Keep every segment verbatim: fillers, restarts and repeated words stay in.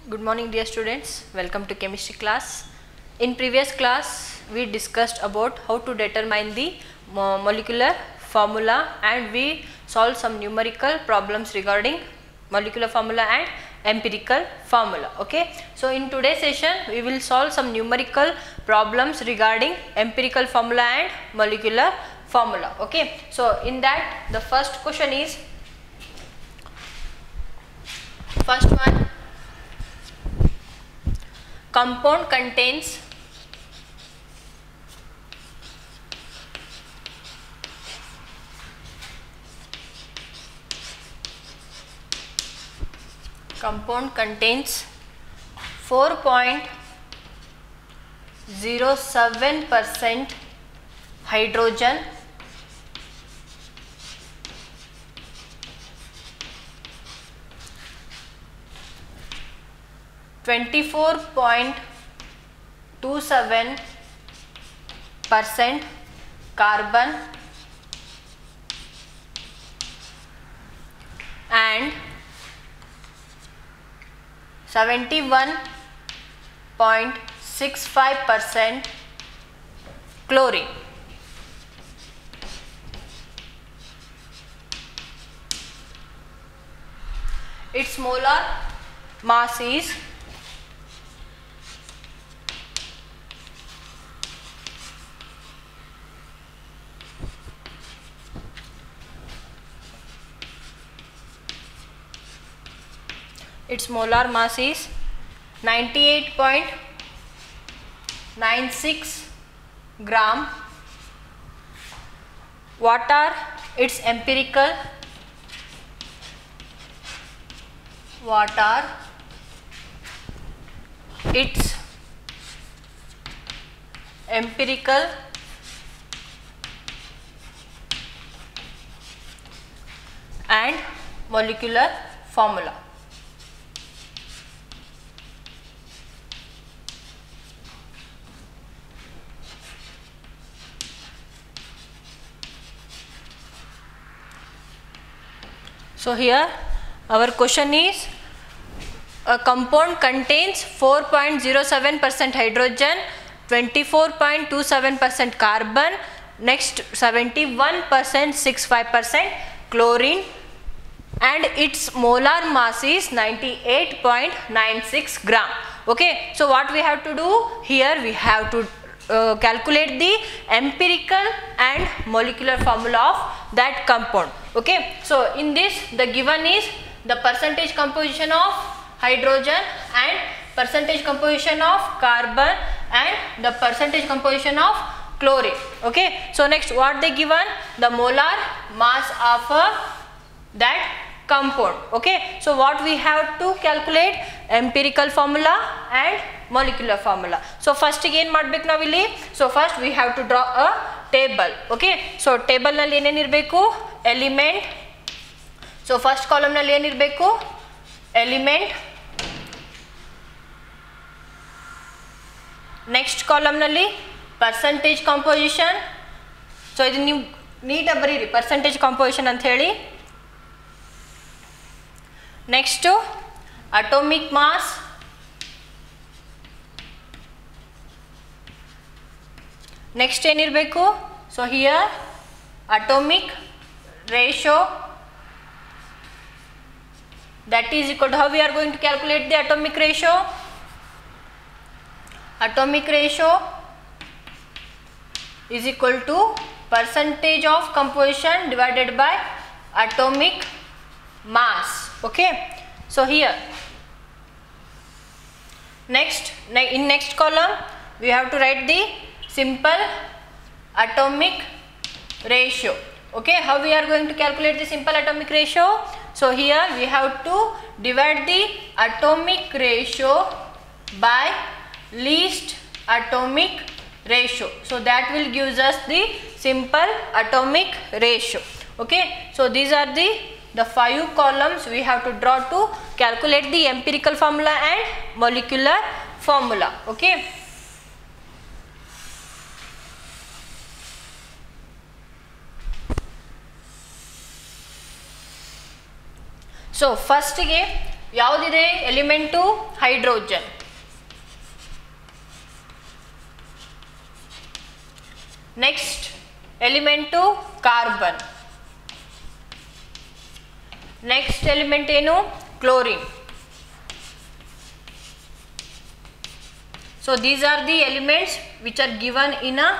Good morning dear students, welcome to chemistry class. In previous class we discussed about how to determine the molecular formula and we solved some numerical problems regarding molecular formula and empirical formula. Okay, so in today's session we will solve some numerical problems regarding empirical formula and molecular formula. Okay, so in that the first question is, first one, compound contains compound contains four point zero seven percent hydrogen, twenty-four point two seven percent carbon and seventy-one point six five percent chlorine. Its molar mass is its molar mass is ninety-eight point nine six gram. What are its empirical what are its empirical and molecular formula? So here our question is, a compound contains four point zero seven percent hydrogen, twenty-four point two seven percent carbon, next seventy-one point six five percent chlorine and its molar mass is ninety-eight point nine six gram. Okay, so what we have to do here, we have to uh, calculate the empirical and molecular formula of that compound. Okay, so in this the given is the percentage composition of hydrogen and percentage composition of carbon and the percentage composition of chlorine. Okay, so next what they given, the molar mass of uh, that compound. Okay, so what we have to calculate, empirical formula and molecular formula. So first again ಮಾಡಬೇಕು ನಾವಿಲ್ಲಿ, so first we have to draw a table. Okay, so table ನಲ್ಲಿ ಏನೇನು ಇರಬೇಕು, element. So first column ನಲ್ಲಿ ಏನಿರಬೇಕು, element. Next column ನಲ್ಲಿ percentage composition. So ಇದು ನೀವು ನೀಟಾಗಿ ಬರೀರಿ, ಪರ್ಸೆಂಟೇಜ್ ಕಾಂಪೋಸಿಷನ್ ಅಂತ ಹೇಳಿ. ನೆಕ್ಸ್ಟ್ ಅಟೋಮಿಕ್ ಮಾಸ್, ನೆಕ್ಸ್ಟ್ ಏನಿರಬೇಕು, so here atomic ratio, that is equal to, how we are going to calculate the atomic ratio, atomic ratio is equal to percentage of composition divided by atomic mass. Okay, so here next in next column we have to write the simple atomic ratio. Okay, how we are going to calculate the simple atomic ratio? So here we have to divide the atomic ratio by least atomic ratio, so that will gives us the simple atomic ratio. Okay, so these are the the five columns we have to draw to calculate the empirical formula and molecular formula. Okay, So first ಗೆ ಯಾವುದಿದೆ element hydrogen, next element carbon, next element ಏನು chlorine. So these are the elements which are given in a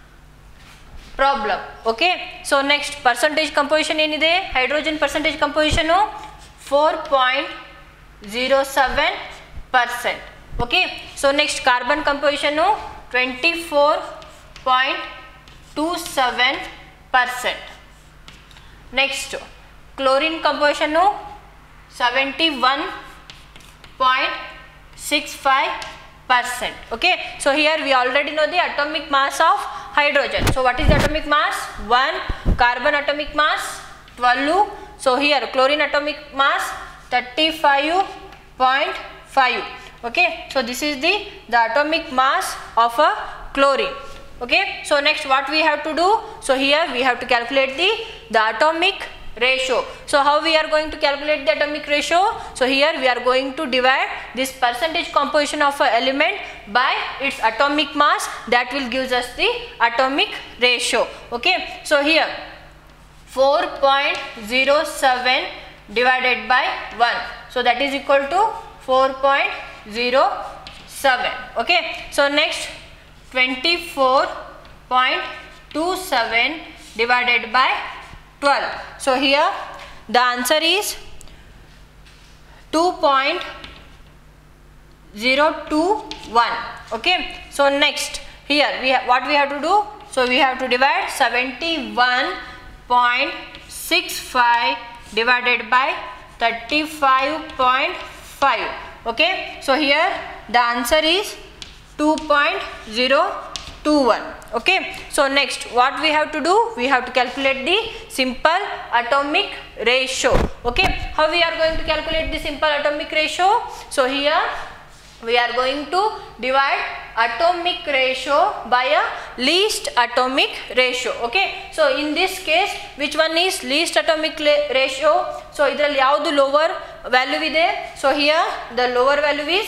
problem. Okay, so next percentage composition ಏನಿದೆ hydrogen percentage composition four point zero seven percent. Okay, so next carbon composition twenty-four point two seven percent. next chlorine composition seventy-one point six five percent. Okay, so here we already know the atomic mass of hydrogen. So what is the atomic mass? one. Carbon atomic mass twelve. So here chlorine atomic mass thirty-five point five. Okay, so this is the the atomic mass of a chlorine. Okay, so next what we have to do? So here we have to calculate the the atomic ratio. So how we are going to calculate the atomic ratio? So here we are going to divide this percentage composition of a element by its atomic mass, that will gives us the atomic ratio. Okay, so here four point zero seven divided by one, so that is equal to four point zero seven. Okay, so next twenty-four point two seven divided by twelve. So here the answer is two point zero two one. Okay, so next here we have what we have to do? So we have to divide seventy-one point six five divided by thirty-five point five. Okay, so here the answer is two point zero two one. Okay, so next what we have to do? We have to calculate the simple atomic ratio. Okay, how we are going to calculate the simple atomic ratio? So here we are going to divide atomic ratio by a least atomic ratio. Okay, so in this case which one is least atomic ratio? So idralli yavadu lower value ide? So here the lower value is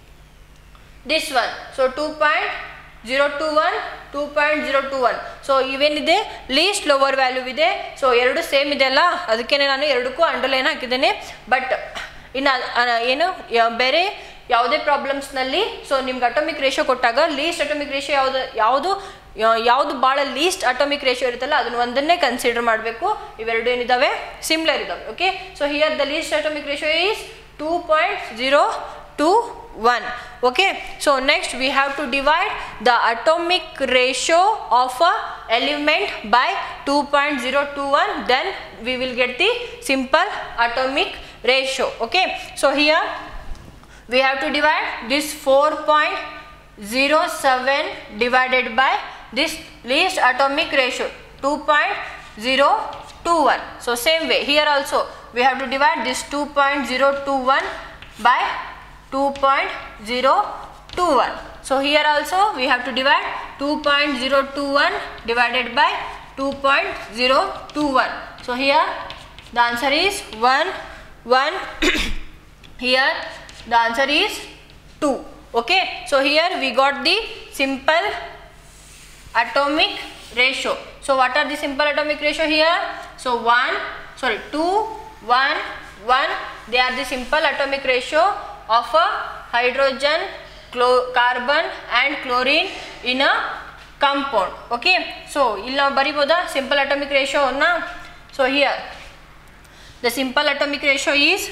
this one. So two point zero two one, two point zero two one. So ಇವೇನಿದೆ least lower value ಇದೆ. So ಎರಡು same ಇದೆ ಅಲ್ಲ, ಅದಕ್ಕೆ ನಾನು ಎರಡಕ್ಕೂ underline ಹಾಕಿದ್ದೇನೆ. But ಇನ್ನು ಏನು ಬೇರೆ ಯಾವುದೇ ಪ್ರಾಬ್ಲಮ್ಸ್ನಲ್ಲಿ ಸೊ ನಿಮ್ಗೆ ಅಟೋಮಿಕ್ ರೇಷಿಯೋ ಕೊಟ್ಟಾಗ ಲೀಸ್ಟ್ ಅಟೋಮಿಕ್ ರೇಷಿಯೋ ಯಾವುದು ಯಾವುದು ಯಾವುದು ಭಾಳ ಲೀಸ್ಟ್ ಅಟೋಮಿಕ್ ರೇಷಿಯೋ ಇರುತ್ತಲ್ಲ ಅದನ್ನು ಒಂದನ್ನೇ ಕನ್ಸಿಡರ್ ಮಾಡಬೇಕು. ಇವೆರಡು ಏನಿದ್ದಾವೆ ಸಿಮ್ಲರ್ ಇದ್ದಾವೆ. Okay, so here the least atomic ratio is two point zero two one. Okay, so next we have to divide the atomic ratio of a element by two point zero two one, then we will get the simple atomic ratio. Okay, so here we have to divide this four point zero seven divided by this least atomic ratio two point zero two one. So same way here also we have to divide this two point zero two one by two point zero two one. So here also we have to divide two point zero two one divided by two point zero two one. So here the answer is one one. Here the answer is two. Okay, so here we got the simple atomic ratio. So what are the simple atomic ratio here? So one sorry two one one, they are the simple atomic ratio of a hydrogen, carbon and chlorine in a compound. Okay, so ಇಲ್ಲಿ ನಾವು ಬರಿಬೋದಾ simple atomic ratio ಅನ್ನ? So here the simple atomic ratio is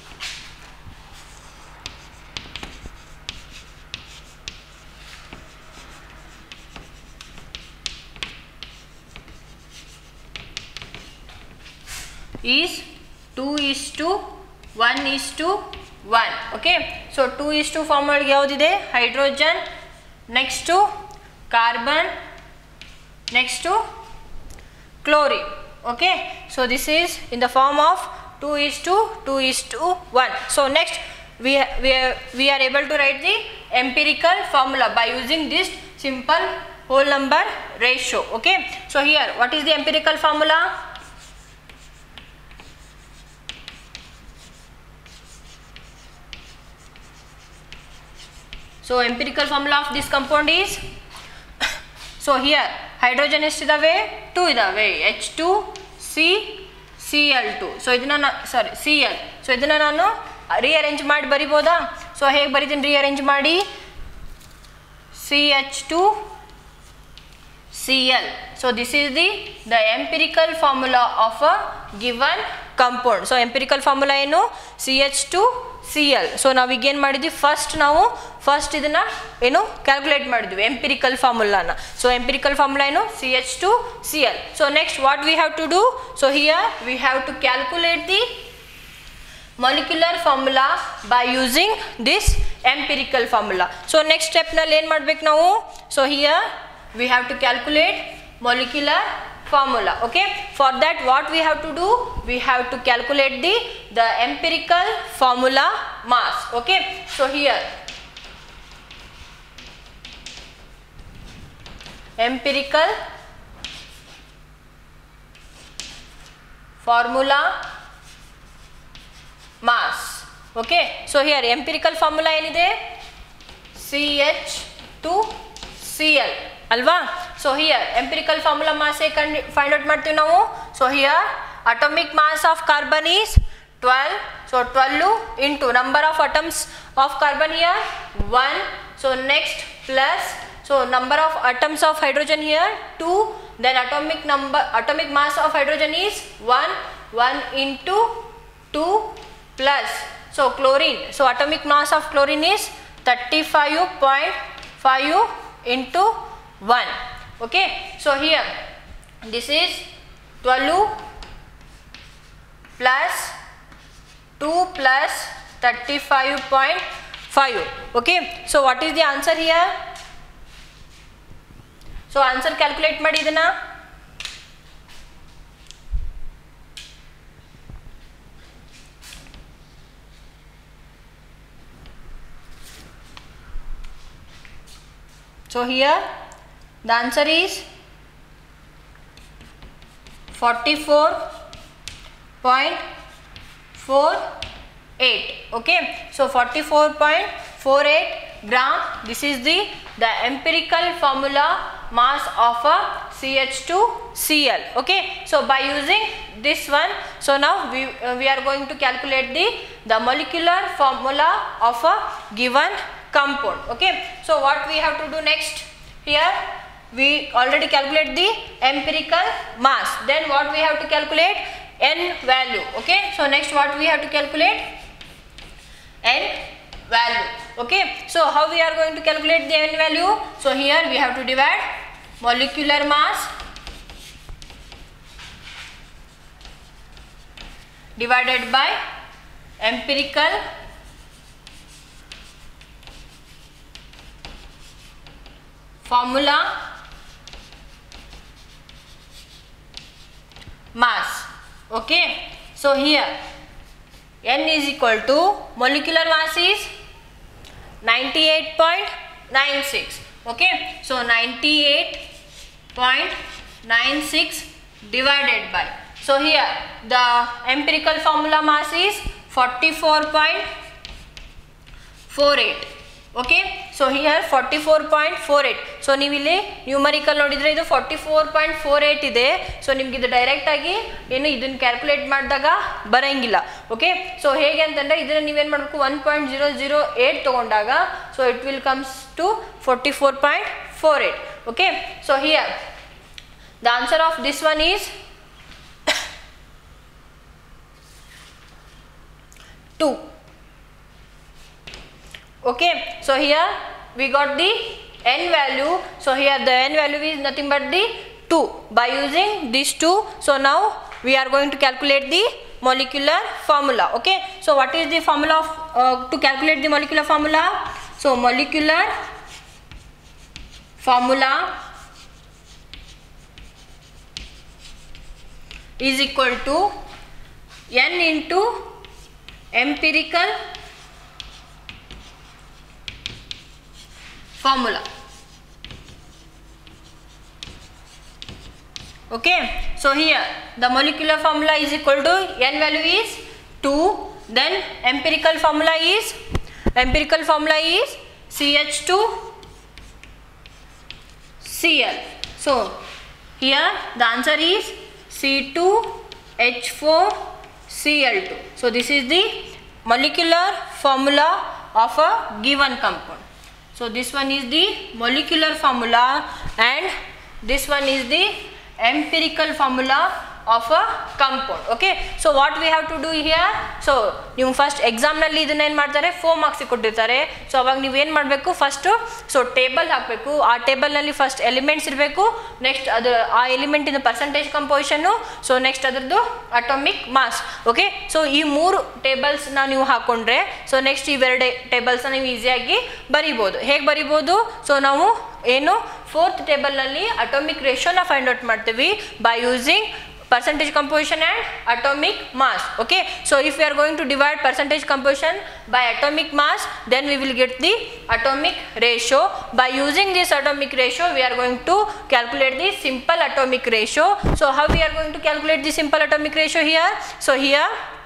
is two is to one is to one. Okay, so two is to formula ಯಾವುದಿದೆ? hydrogen, next to carbon, next to chlorine. Okay, so this is in the form of two is to two is to one. So next we we are, we are able to write the empirical formula by using this simple whole number ratio. Okay, so here what is the empirical formula? So empirical formula of this compound is, so here hydrogen ಎಷ್ಟಿದಾವೆ two ಇದಾವೆ H two C C L two. So ಇದನ್ನ sorry C L. So ಇದನ್ನ ನಾನು rearrange ಮಾಡಿ ಬರಿಬೋದಾ? So ಹೇಗೆ ಬರಿತೀನಿ rearrange ಮಾಡಿ? C H two C L. So this is the the empirical formula of a given compound. So empirical formula ಏನು C H two C L. So ನಾವು ಈಗ ಏನು ಮಾಡಿದ್ವಿ, ಫಸ್ಟ್ ನಾವು ಫಸ್ಟ್ ಇದನ್ನ ಏನು ಕ್ಯಾಲ್ಕುಲೇಟ್ ಮಾಡಿದ್ವಿ ಎಂಪಿರಿಕಲ್ ಫಾರ್ಮುಲಾನ. ಸೊ ಎಂಪಿರಿಕಲ್ ಫಾರ್ಮುಲಾ ಏನು C H two C L. So next what we have to do? So here we have to calculate the molecular formula by using this empirical formula. So next step ನಲ್ಲಿ ಏನು ಮಾಡಬೇಕು ನಾವು? So here we have to calculate molecular formula. Okay, for that what we have to do? We have to calculate the the empirical formula mass. Okay, so here empirical formula mass. Okay, so here empirical formula ಏನಿದೆ C H two C L ಅಲ್ವಾ? So here empirical formula mass ಹೇಗೆ find out ಮಾಡ್ತೀವಿ ನಾವು? So here atomic mass of carbon is twelve. So twelve into number of atoms of carbon here one. So next plus so number of atoms of hydrogen here two. then atomic number atomic mass of hydrogen is one. one into two plus so chlorine. So atomic mass of chlorine is thirty-five point five into one. Okay, so here this is twelve plus two plus thirty-five point five. Okay, so what is the answer here? So answer calculate ಮಾಡಿ ಇದನ್ನ. So here the answer is forty-four point four eight. Okay, so forty-four point four eight gram. This is the the empirical formula mass of a C H two C L. Okay, so by using this one, so now we uh, we are going to calculate the the molecular formula of a given compound. Okay, so what we have to do next? Here we already calculate the empirical mass. Then what we have to calculate? N value. Okay, so next what we have to calculate? N value. Okay, so how we are going to calculate the N value? So here we have to divide molecular mass divided by empirical formula mass. Okay, so here N is equal to molecular mass is ninety-eight point nine six. Okay, so ninety-eight point nine six divided by, so here the empirical formula mass is forty-four point four eight. Okay, so here forty-four point four eight. so ನೀವು ಇಲ್ಲಿ numerical ನೋಡಿದ್ರೆ ಇದು forty-four point four eight ಇದೆ. So ನಿಮ್ಗೆ ಇದು direct ಆಗಿ ಏನು ಇದನ್ನ ಕ್ಯಾಲ್ಕುಲೇಟ್ ಮಾಡಿದಾಗ ಬರಂಗಿಲ್ಲ. ಓಕೆ, ಸೊ ಹೇಗೆ ಅಂತಂದ್ರೆ ಇದನ್ನ ನೀವೇನು ಮಾಡಬೇಕು, one point zero zero eight ತಗೊಂಡಾಗ so it will comes to forty-four point four eight. Okay, so here the answer of this one is two. Okay, so here we got the N value. So here the N value is nothing but the two. By using these two, so now we are going to calculate the molecular formula. Okay, so what is the formula of uh, to calculate the molecular formula? So molecular formula is equal to N into empirical formula. Okay, so here the molecular formula is equal to N value is two, then empirical formula is empirical formula is C H two C L. So here the answer is C two H four C L two. So this is the molecular formula of a given compound. So this one is the molecular formula and this one is the empirical formula of a compound. Okay, so what we have to do here, so ನೀವು first ಎಕ್ಸಾಮ್ನಲ್ಲಿ ಇದನ್ನ ಏನು ಮಾಡ್ತಾರೆ four ಮಾರ್ಕ್ಸಿಗೆ ಕೊಟ್ಟಿರ್ತಾರೆ. So ಅವಾಗ ನೀವು ಏನು ಮಾಡಬೇಕು, ಫಸ್ಟು ಸೊ ಟೇಬಲ್ ಹಾಕಬೇಕು. ಆ ಟೇಬಲ್ನಲ್ಲಿ ಫಸ್ಟ್ ಎಲಿಮೆಂಟ್ಸ್ ಇರಬೇಕು, ನೆಕ್ಸ್ಟ್ ಅದು ಆ ಎಲಿಮೆಂಟಿನ ಪರ್ಸೆಂಟೇಜ್ ಕಂಪೋಸಿಷನ್ನು, ಸೊ ನೆಕ್ಸ್ಟ್ ಅದರದ್ದು ಅಟೋಮಿಕ್ ಮಾಸ್. ಓಕೆ, ಸೊ ಈ ಮೂರು ಟೇಬಲ್ಸ್ನ ನೀವು ಹಾಕ್ಕೊಂಡ್ರೆ ಸೊ ನೆಕ್ಸ್ಟ್ ಇವೆರಡು ಟೇಬಲ್ಸ್ನ ನೀವು ಈಸಿಯಾಗಿ ಬರಿಬೋದು. ಹೇಗೆ ಬರಿಬೋದು, ಸೊ ನಾವು ಏನು ಫೋರ್ತ್ ಟೇಬಲ್ನಲ್ಲಿ ಅಟೋಮಿಕ್ ರೇಷಿಯೋನ ಫೈಂಡ್ ಔಟ್ ಮಾಡ್ತೀವಿ by using percentage composition and atomic mass. Okay, so if we are going to divide percentage composition by atomic mass, then we will get the atomic ratio. By using this atomic ratio, we are going to calculate the simple atomic ratio. So how we are going to calculate the simple atomic ratio here? So here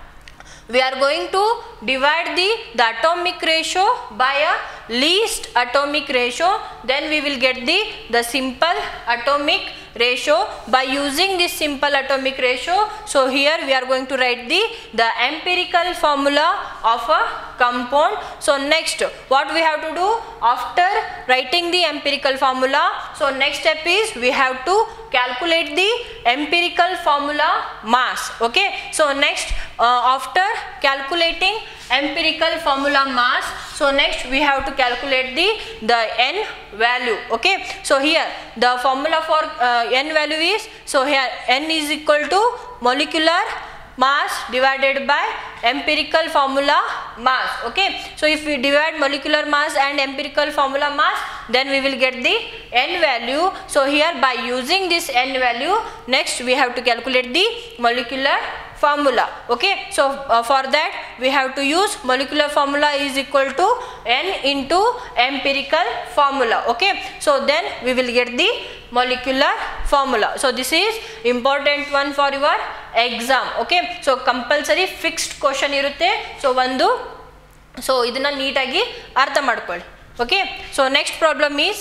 we are going to divide the, the atomic ratio by a least atomic ratio, then we will get the, the simple atomic ratio. By using this simple atomic ratio, so here we are going to write the, the empirical formula of a compound. So next what we have to do after writing the empirical formula, so next step is we have to calculate the empirical formula mass. Okay, so next uh, after calculating empirical formula mass, so next we have to calculate the the n value. Okay, so here the formula for uh, n value is, so here n is equal to molecular mass divided by empirical formula mass. Okay, so if we divide molecular mass and empirical formula mass, then we will get the n value. So here by using this n value, next we have to calculate the molecular formula. Okay, so uh, for that we have to use molecular formula is equal to n into empirical formula. Okay, so then we will get the molecular formula. So this is important one for your exam. Okay, so compulsory fixed question irutte. So ಒಂದು so ಇದನ್ನ ನೀಟಾಗಿ ಅರ್ಥ ಮಾಡ್ಕೊಳ್ಳಿ. Okay, so next problem is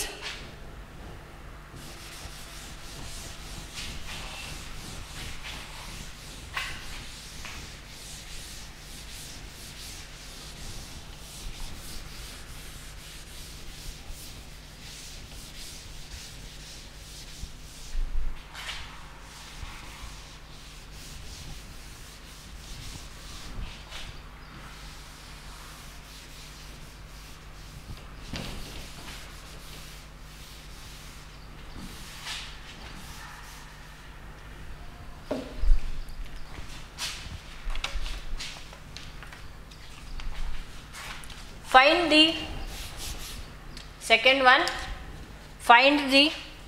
find the second one, find the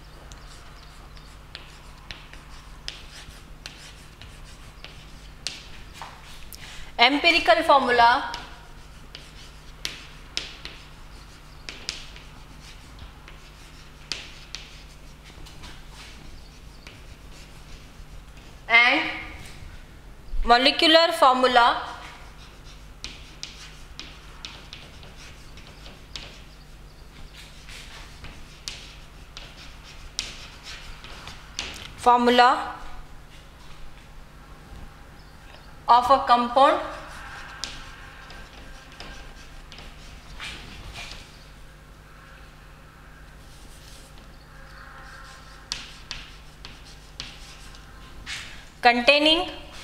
empirical formula and molecular formula formula of a compound containing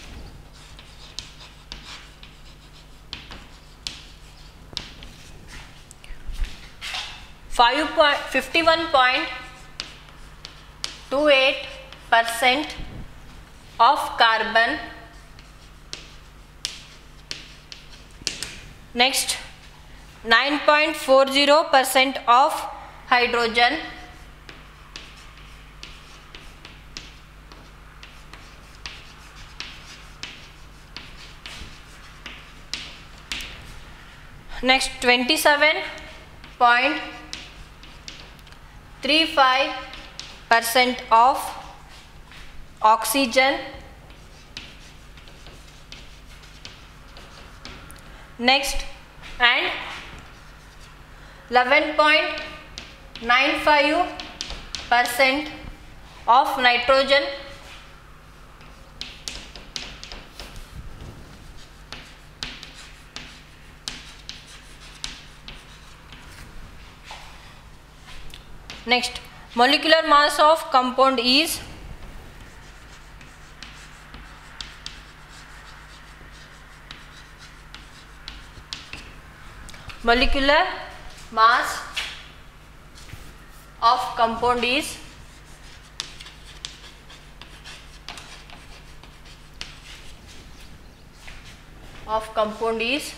fifty-one point two eight percent of carbon, next nine point four zero percent of hydrogen, next twenty-seven point three five percent of oxygen, next and eleven point nine five percent of nitrogen, next molecular mass of compound is molecular mass of compound is of compound is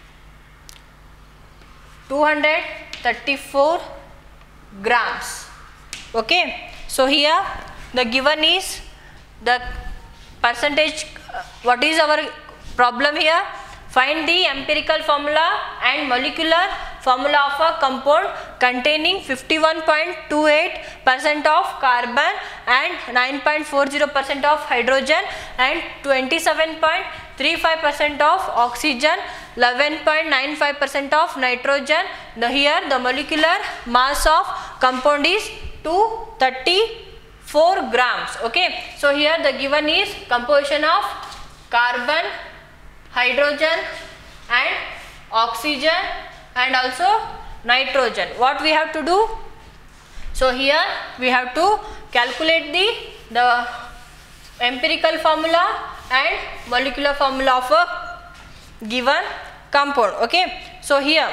two hundred thirty-four grams. Okay, so here the given is the percentage. Uh, what is our problem here? Find the empirical formula and molecular formula of a compound containing fifty-one point two eight percent of carbon and nine point four zero percent of hydrogen and twenty-seven point three five percent of oxygen, eleven point nine five percent of nitrogen. The here the molecular mass of compound is two hundred thirty-four grams. Okay, so here the given is composition of carbon, hydrogen and oxygen and also nitrogen. What we have to do? So here we have to calculate the the empirical formula and molecular formula of a given compound. Okay, so here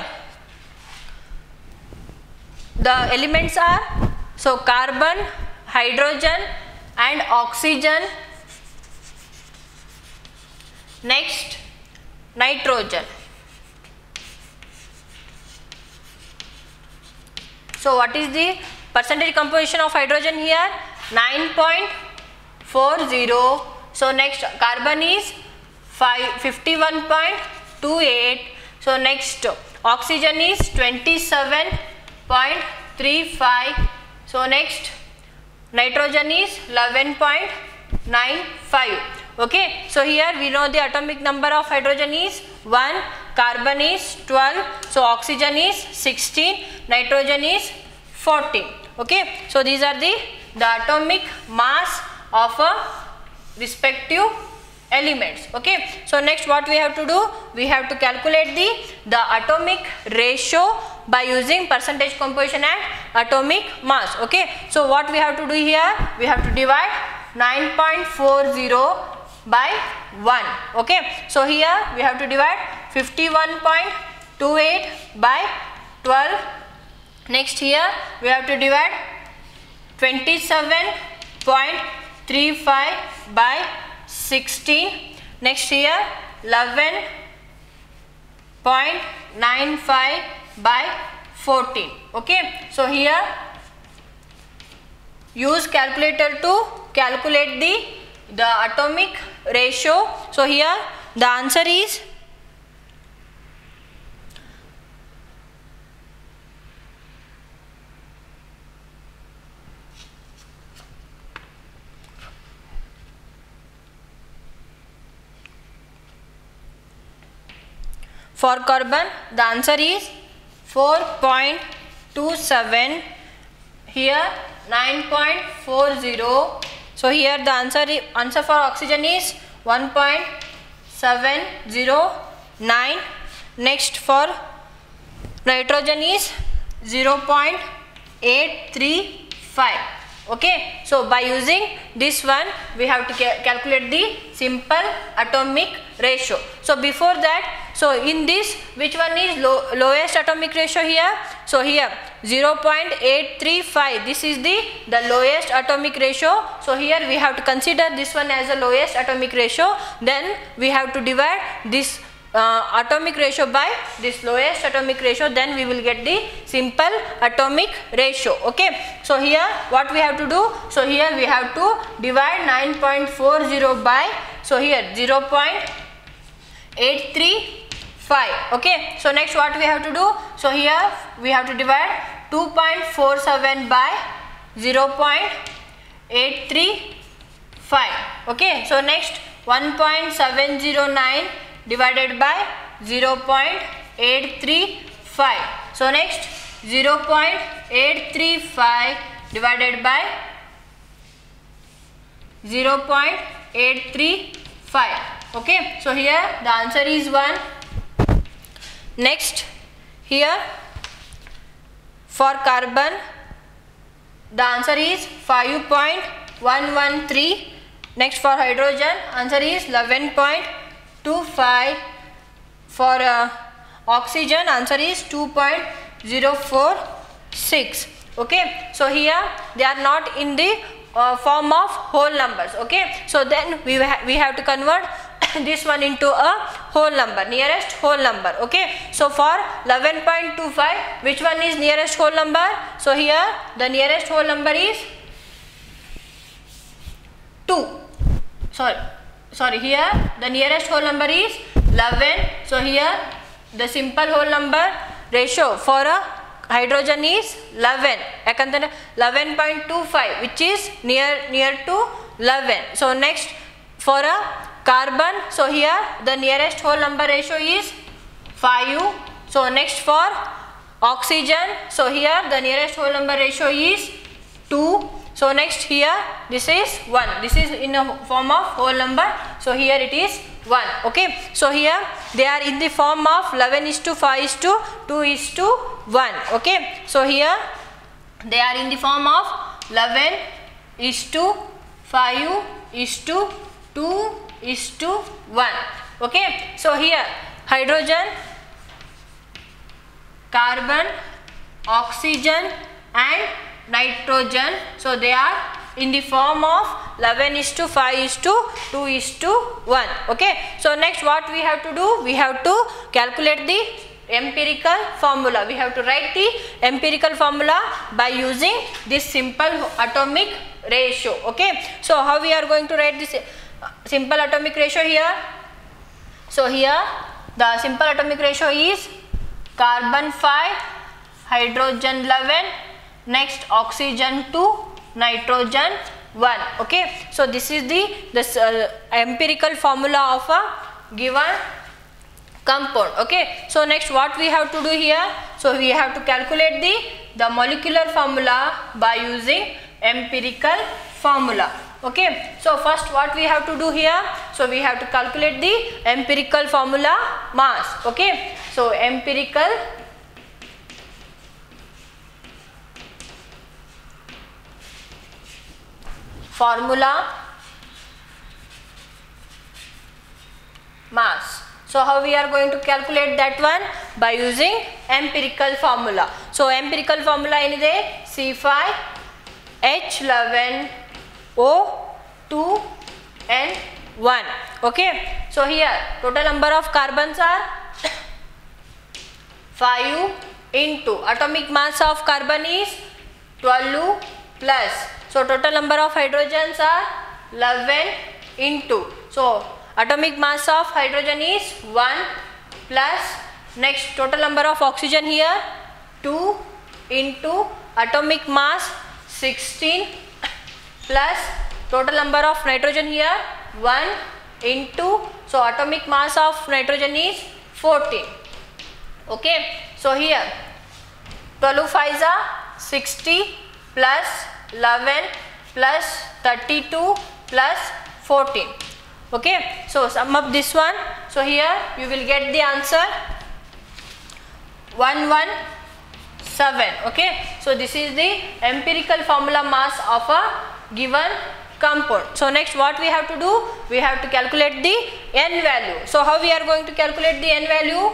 the elements are so carbon, hydrogen and oxygen. Next nitrogen. So what is the percentage composition of hydrogen here? nine point four zero. So next carbon is fifty-one point two eight. So next oxygen is twenty-seven point three five. So next nitrogen is eleven point nine five. Okay, so here we know the atomic number of hydrogen is one, carbon is twelve, so oxygen is sixteen, nitrogen is fourteen. Okay, so these are the the atomic mass of a respective elements. Okay, so next what we have to do? We have to calculate the the atomic ratio by using percentage composition and atomic mass. Okay, so what we have to do here? We have to divide nine point four zero by one. Okay, so here we have to divide fifty-one point two eight by twelve. Next here we have to divide twenty-seven point three five by sixteen. Next here eleven point nine five by fourteen. Okay, so here use calculator to calculate the the atomic ratio. So here the answer is for carbon the answer is four point two seven, here nine point four zero. So here the answer is, answer for oxygen is one point seven zero nine. Next for nitrogen is zero point eight three five. Okay, so by using this one we have to ca calculate the simple atomic ratio. So before that, so in this which one is low, lowest atomic ratio here? So here zero point eight three five, this is the the lowest atomic ratio. So here we have to consider this one as the lowest atomic ratio, then we have to divide this uh, atomic ratio by this lowest atomic ratio, then we will get the simple atomic ratio. Okay, so here what we have to do? So here we have to divide nine point four zero by, so here zero point eight three five. Okay, so next what we have to do? So here we have to divide two point four seven by zero point eight three five. Okay, so next one point seven zero nine divided by zero point eight three five. So next zero point eight three five divided by zero point eight three five. Okay, so here the answer is one. Next, here for carbon the answer is five point one one three. Next, for hydrogen answer is eleven point two five. For uh, oxygen answer is two point zero four six. Okay, so here they are not in the uh, form of whole numbers. Okay, so then we ha we have to convert this one into a whole number, nearest whole number. Okay, so for eleven point two five, which one is nearest whole number? So here the nearest whole number is two. Sorry, sorry. Here the nearest whole number is eleven. So here the simple whole number ratio for a hydrogen is eleven. eleven point two five, which is near near to eleven. So next, for a carbon, so here the nearest whole number ratio is five. So next, for oxygen, so here the nearest whole number ratio is two. So next, here this is one. This is in a form of whole number, so here it is one. Okay, so here they are in the form of eleven is to five is to two is to one. Okay, so here they are in the form of eleven is to five is to two is to one. Okay, so here hydrogen, carbon, oxygen and nitrogen, so they are in the form of eleven is to five is to two is to one. Okay, so next what we have to do, we have to calculate the empirical formula. We have to write the empirical formula by using this simple atomic ratio. Okay, so how we are going to write this simple atomic ratio here? So here the simple atomic ratio is carbon five, hydrogen eleven, next oxygen two, nitrogen one. Okay, so this is the this uh, empirical formula of a given compound. Okay, so next what we have to do here, so we have to calculate the the molecular formula by using empirical formula. Okay, so first what we have to do here, so we have to calculate the empirical formula mass. Okay, so empirical formula mass. So how we are going to calculate that one? By using empirical formula. So empirical formula is C five H eleven O two N one. Okay, so here total number of carbons are five into atomic mass of carbon is twelve plus, so total number of hydrogens are eleven into, so atomic mass of hydrogen is one plus, next total number of oxygen here two into atomic mass sixteen plus total number of nitrogen here one into, so atomic mass of nitrogen is fourteen. Okay, so here twelve fives are sixty plus eleven plus thirty-two plus fourteen. Okay, so sum up this one, so here you will get the answer one hundred seven. Okay, so this is the empirical formula mass of a given compound. So next what we have to do, we have to calculate the N value. So how we are going to calculate the N value?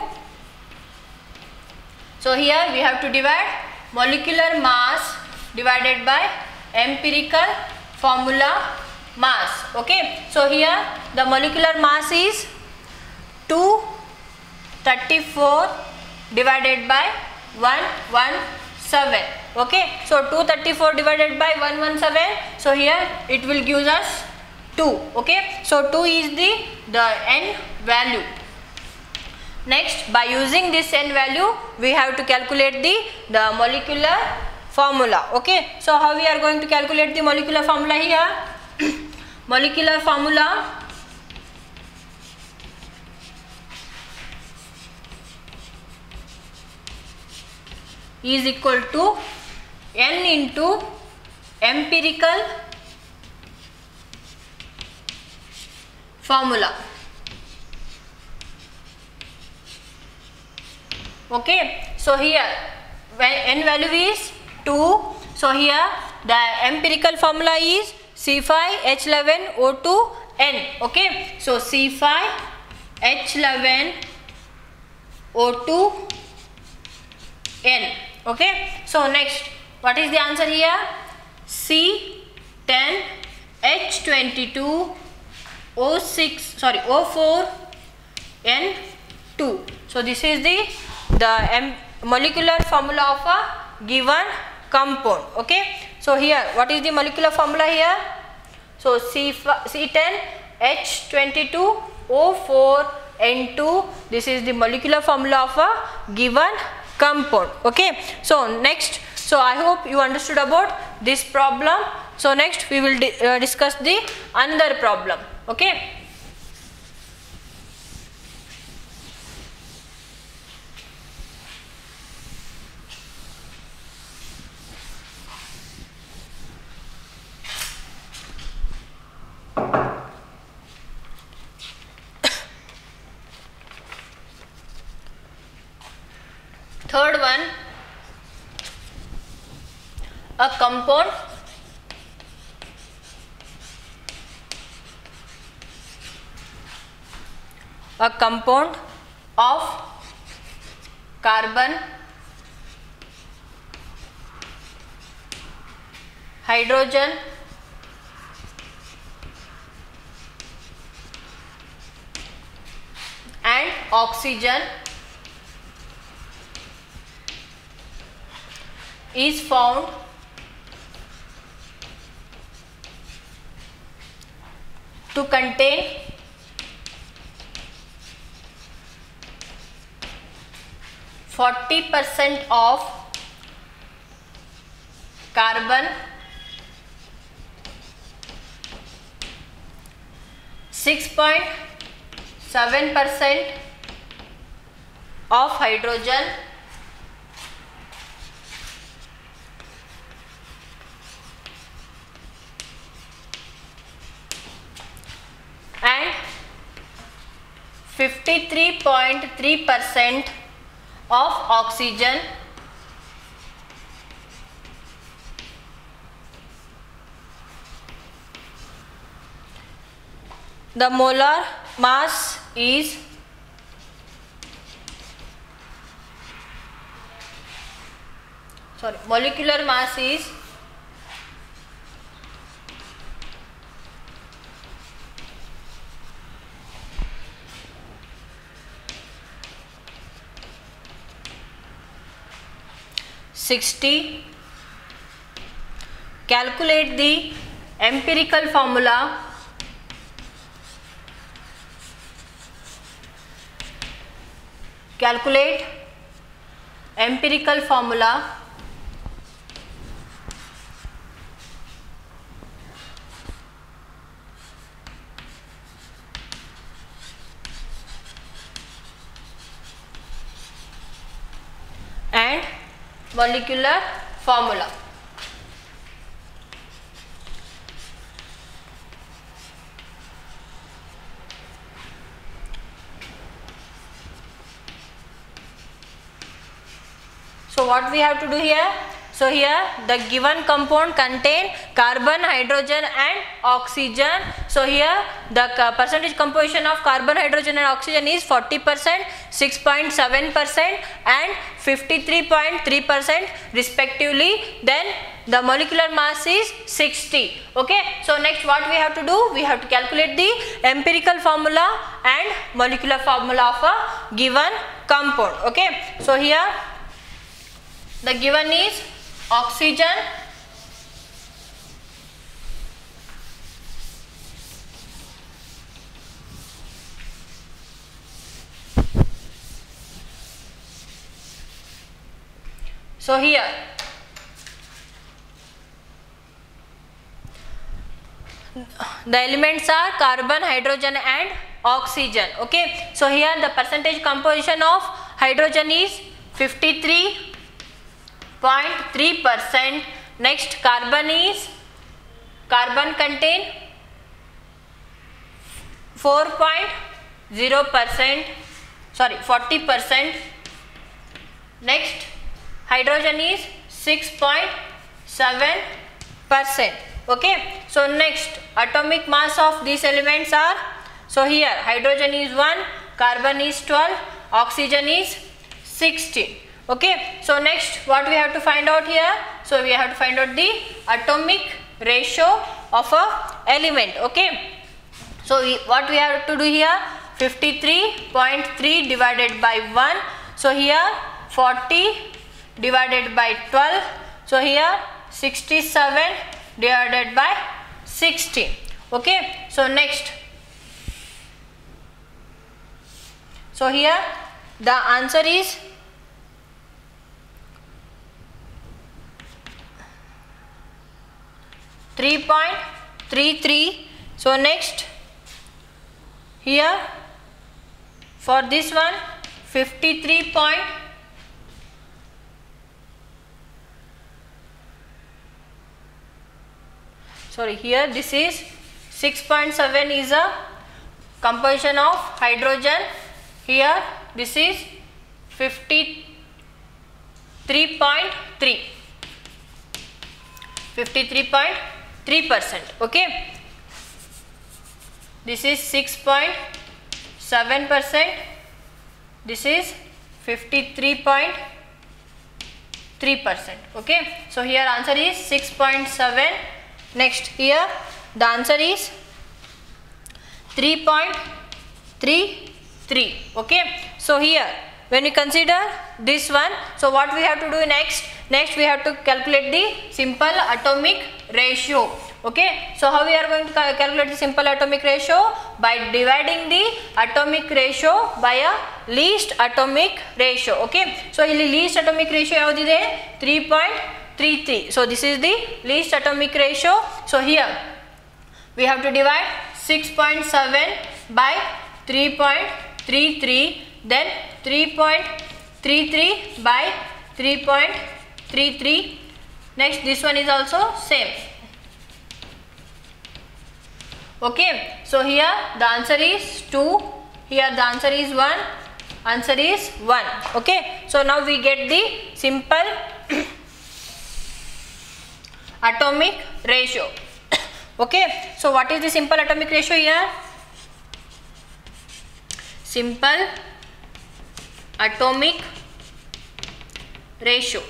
So here we have to divide molecular mass divided by empirical formula mass. Okay, so here the molecular mass is two thirty-four divided by one hundred seventeen. Okay, so two thirty-four divided by one hundred seventeen, so here it will give us two. Okay, so two is the the N value. Next, by using this N value we have to calculate the the molecular formula. Okay, so how we are going to calculate the molecular formula here? Molecular formula, is equal to N into empirical formula. Okay, so here when n value is two, so here the empirical formula is C five H eleven O two N. Okay, so C five H eleven O two N. Okay, so next what is the answer here? C ten H twenty-two O six sorry O four N two. So this is the the M molecular formula of a given compound. Okay, so here what is the molecular formula here? So C ten H twenty-two O four N two, this is the molecular formula of a given compound. Okay, so next, so I hope you understood about this problem. So next we will di uh, discuss the another problem. Okay, third one, a compound a compound of carbon, hydrogen, and oxygen is found to contain forty percent of carbon, six point seven percent of hydrogen, and fifty-three point three percent of oxygen. The molar mass is sorry molecular mass is sixty. Calculate the empirical formula calculate empirical formula and molecular formula. So what we have to do here? So here the given compound contain carbon, hydrogen and oxygen. So here the percentage composition of carbon, hydrogen and oxygen is forty percent, six point seven percent and fifty-three point three percent respectively. Then the molecular mass is sixty. Okay, so next what we have to do? We have to calculate the empirical formula and molecular formula of a given compound. Okay, so here the given is oxygen, so here the elements are carbon, hydrogen and oxygen. Okay, so here the percentage composition of hydrogen is fifty-three, point three percent. Next, carbon is carbon contain four point zero percent, sorry forty percent. Next, hydrogen is six point seven percent. Okay, so next atomic mass of these elements are, so here hydrogen is one, carbon is twelve, oxygen is sixteen. Okay, so next what we have to find out here, so we have to find out the atomic ratio of a element. Okay, so we, what we have to do here, fifty-three point three divided by one, so here forty divided by twelve, so here sixty-seven divided by sixteen. Okay, so next, so here the answer is three point three three. So next, here for this one fifty-three point sorry here this is six point seven is a composition of hydrogen, here this is fifty-three point three, fifty-three point three percent. Okay, this is six point seven percent, this is fifty-three point three percent. Okay, so here answer is six point seven. Next, here the answer is three point three three. Okay, so here when we consider this one, so what we have to do next, next we have to calculate the simple atomic ratio. Okay, so how we are going to calculate the simple atomic ratio? By dividing the atomic ratio by a least atomic ratio. Okay, so ಇಲ್ಲಿ least atomic ratio ಯಾವುದಿದೆ? three point three three. So this is the least atomic ratio. So here we have to divide six point seven by three point three three, then three point three three by three point three three. Next, this one is also same. Okay, so here the answer is two, here the answer is one, answer is one. Okay, so now we get the simple atomic ratio. Okay, so what is the simple atomic ratio here? Simple atomic ratio.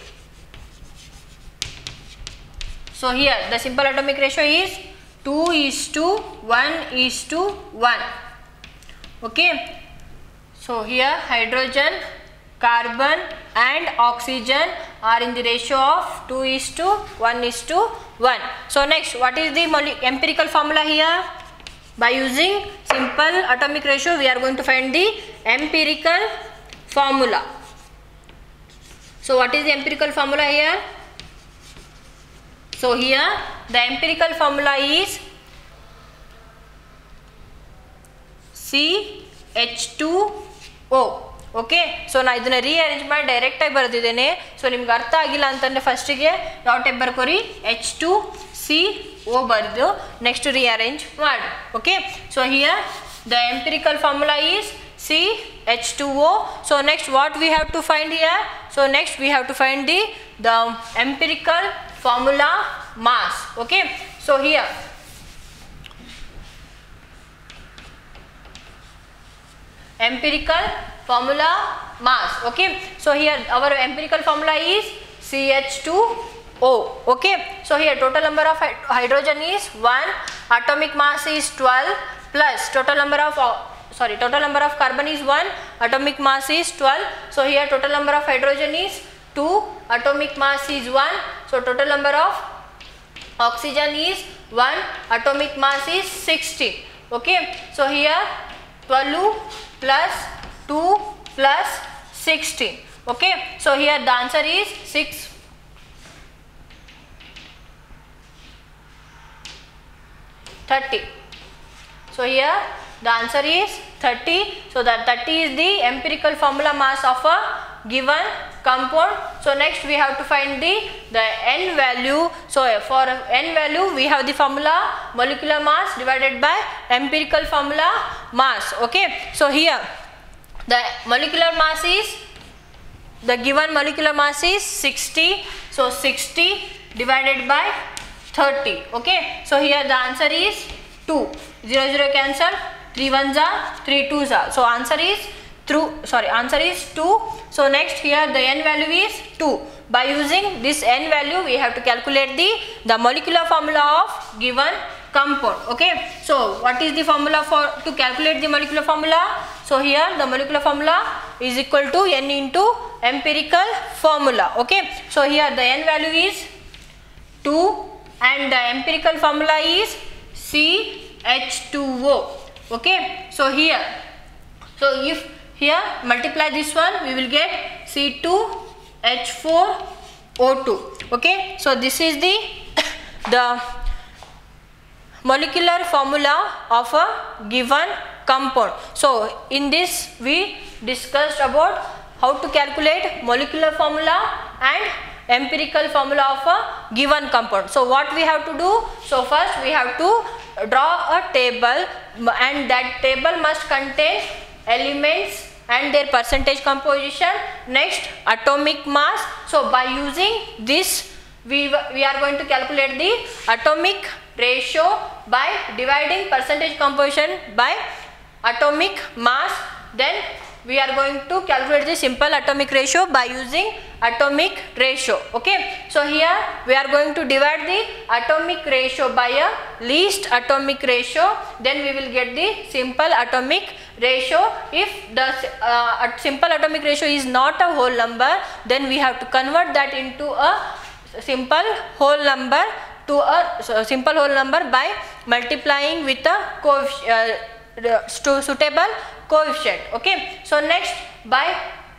So here the simple atomic ratio is two is to one is to one. Okay, so here hydrogen, carbon and oxygen are in the ratio of two is to one is to one. So next, what is the empirical formula here? By using simple atomic ratio, we are going to find the empirical formula. So what is the empirical formula here? So here the empirical formula is C H two O. Okay, so na idana rearrange ಮಾಡಿ direct ಆಗಿ ಬರೆದಿದ್ದೇನೆ. So ನಿಮಗೆ ಅರ್ಥ ಆಗಿಲ್ಲ ಅಂತಂದ್ರೆ ಫಸ್ಟಿಗೆ ಯಾವ type ಬರ್ಕೋರಿ, H two C O ಬರೆದು ನೆಕ್ಸ್ಟ್ rearrange ಮಾಡಿ. Okay, so here the empirical formula is C H two O. So next what we have to find here? So next we have to find the the empirical formula mass. Okay, so here empirical formula mass. Okay, so here our empirical formula is C H two O. Okay, so here total number of hydrogen is one, atomic mass is twelve, plus total number of uh, sorry total number of carbon is one, atomic mass is twelve. So here total number of hydrogen is two, atomic mass is one. So total number of oxygen is one, atomic mass is sixteen. Okay, so here twelve plus two plus sixteen. Okay, so here the answer is six. thirty. So here the answer is thirty. So that thirty is the empirical formula mass of a given compound. So next we have to find the the n value. So for n value we have the formula molecular mass divided by empirical formula mass. Okay, so here the molecular mass is, the given molecular mass is sixty. So sixty divided by thirty. Okay, so here the answer is two. zero zero cancel, three ones are, three twos are. So answer is through sorry answer is two. So next here the n value is two. By using this n value we have to calculate the the molecular formula of given compound. Okay, so what is the formula for to calculate the molecular formula? So here the molecular formula is equal to n into empirical formula. Okay, so here the n value is two and the empirical formula is C H two O. Okay, so here, so if here multiply this one, we will get C two H four O two. Okay, so this is the the molecular formula of a given compound. So in this we discussed about how to calculate molecular formula and empirical formula of a given compound. So what we have to do? So first we have to draw a table, and that table must contain elements and their percentage composition. Next, atomic mass. So by using this we, we are going to calculate the atomic ratio by dividing percentage composition by atomic mass. Then we are going to calculate the simple atomic ratio by using atomic ratio. Okay, so here we are going to divide the atomic ratio by a least atomic ratio, then we will get the simple atomic ratio. If the uh, simple atomic ratio is not a whole number, then we have to convert that into a simple whole number to a so simple whole number by multiplying with a coefficient uh, suitable coefficient. Okay, so next by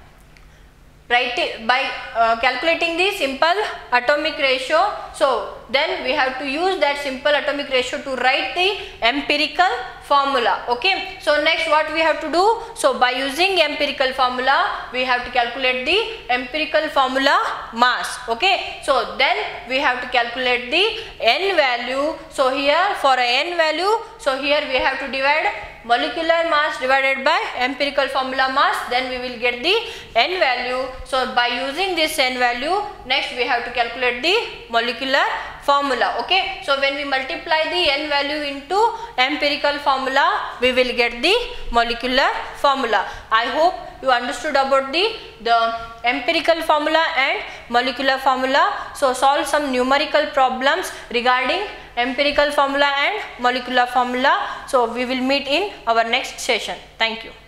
writing by uh, calculating the simple atomic ratio, so then we have to use that simple atomic ratio to write the empirical formula. Okay, so next what we have to do? So by using empirical formula we have to calculate the empirical formula mass. Okay, so then we have to calculate the n value. So here for a n value, so here we have to divide molecular mass divided by empirical formula mass, then we will get the n value. So by using this n value, next we have to calculate the molecular formula. Okay, so when we multiply the n value into empirical formula, we will get the molecular formula. I hope you understood about the the empirical formula and molecular formula. So solve some numerical problems regarding empirical formula and molecular formula. So we will meet in our next session. Thank you.